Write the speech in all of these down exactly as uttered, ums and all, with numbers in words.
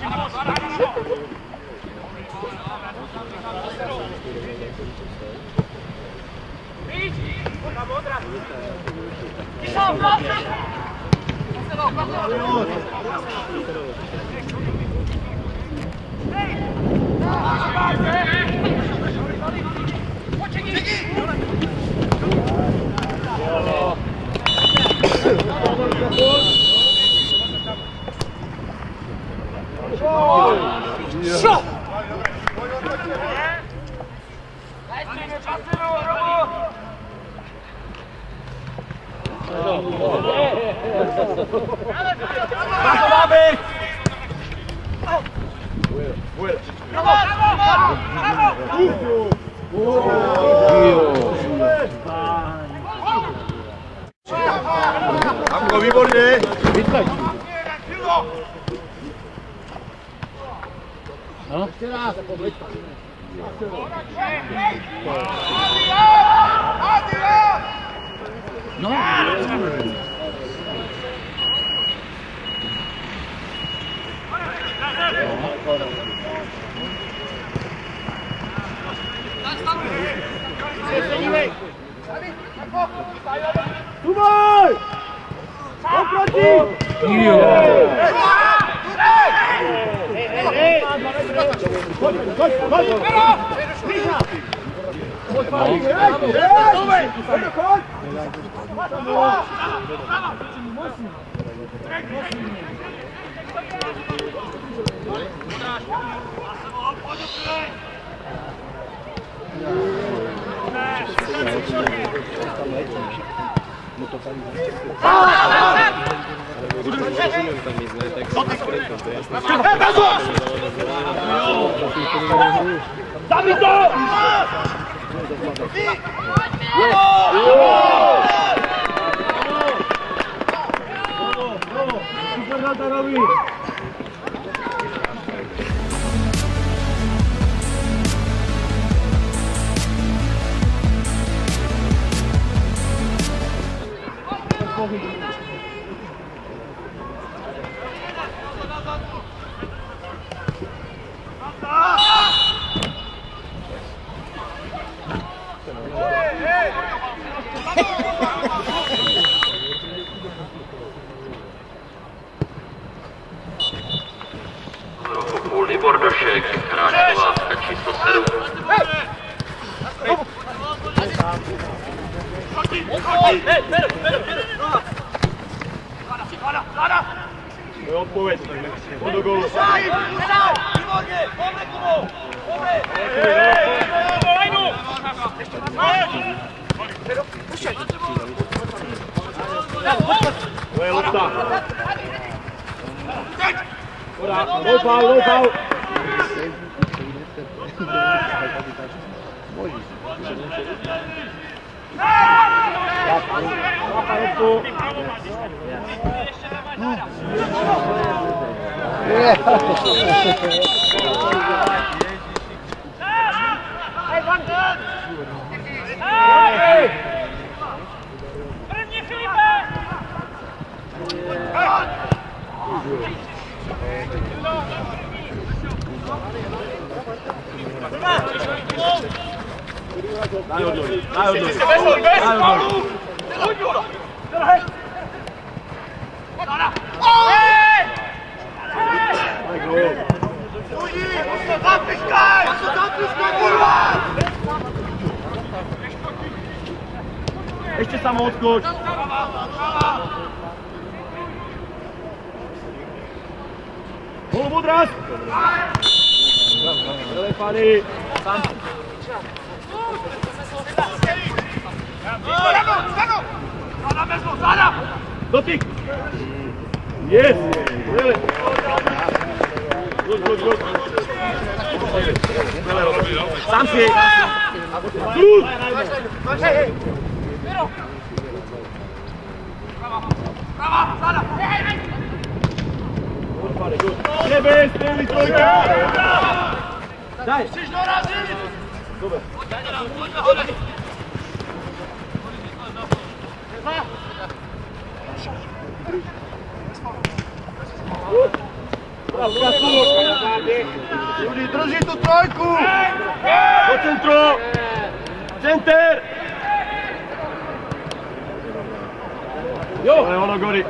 Hamko, výborně! No? Ještě raz! No! Tubaj! Oproti! Jo! Pojď, pojď, pojď! Pojď, Zabij to! Bordošek, hráč Slovácka číslo sedm. To je odpověď, tak do gólu. Výborně, pobre Kubo, pobre. To je lopta. No foul, no foul. První Filipe! Daj odlož, daj odlož. Bez faulu! Zapiskaj! Zapiskaj, kurva! Ještě samo odskoč. Gól odraz! Telepany! Sam! Zadu, zadu! Zada bez nohu, zada! Dotyk! Yes! Good, good, good! Sam si! Good! Hej, hej! Prava, zada! Hej, hej! Nebe, střelí trojka! Daj! Chceš dorazit? Dobre. Judi, drží tu trojku! Do centru! Center! Jo! Ale ono gori.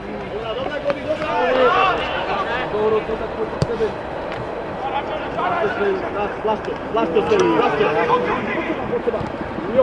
Vlasto, vlasto se, vlasto. Jo!